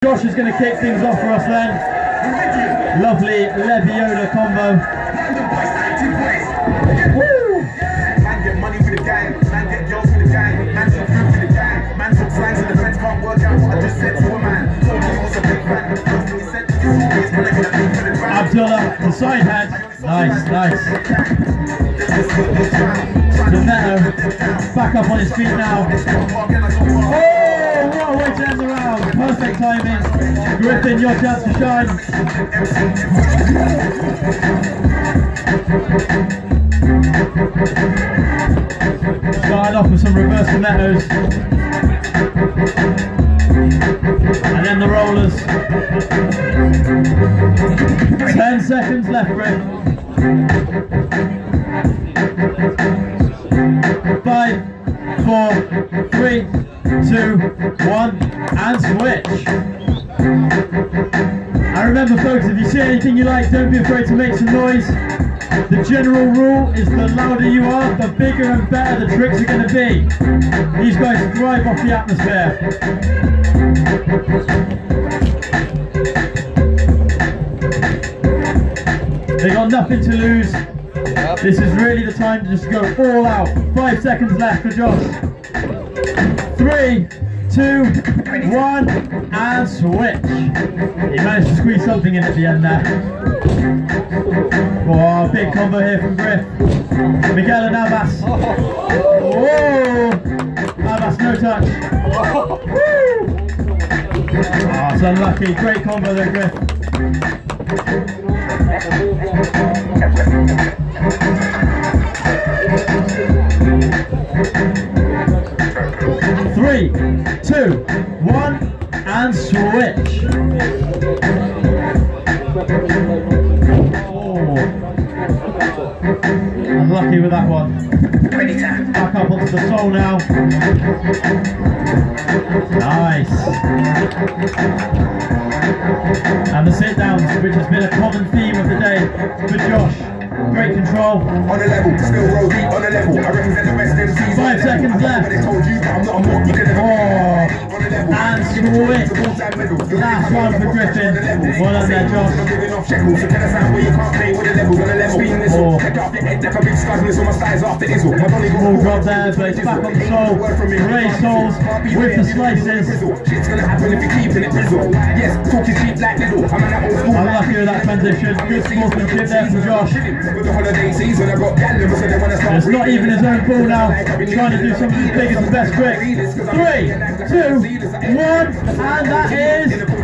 Josh is going to kick things off for us then. Lovely Lebioda combo. Woo! Man get money with the gang, man get girls with the gang, man get food with the gang, man took signs and the friends can't work out what I just said to a man. Told me he was a big fan, he said to you, he's gonna get a big for the ground. Abdullah, the side hand. Nice, nice. Neto, back up on his feet now. Oh, what a way to end the round. Perfect timing. Griffin, your chance to shine. Started off with some reverse Netos. And then the rollers. 10 seconds left, Griff. 5, 4, 3, 2, 1, and switch. And remember folks, if you see anything you like, don't be afraid to make some noise. The general rule is the louder you are, the bigger and better the tricks are going to be. These guys thrive off the atmosphere. They got nothing to lose. This is really the time to just go all out. 5 seconds left for Josh. 3, 2, 1, and switch. He managed to squeeze something in at the end there. Oh, big combo here from Griff. Miguel and Abbas. Whoa! Abbas, no touch. Woo! Oh, it's unlucky. Great combo there, Griff. 3, 2, 1, and switch. Oh. Unlucky with that one. Back up onto the sole now. Nice. And the sit downs, which has been a common theme of the day for Josh. Great control. On the level, still roll deep on the level. I represent the best MCs. 5 seconds left. They told you, but I'm not a mock. You can never and switch. Last one for Griffin. Well done there, Josh. Small drop there, but it's back on the sole. Ray soles with the slices. I'm lucky with that transition. Good sportsmanship there from Josh. It's not even his own ball now. Trying to do something as big as the best trick. 3, 2, 1, and that is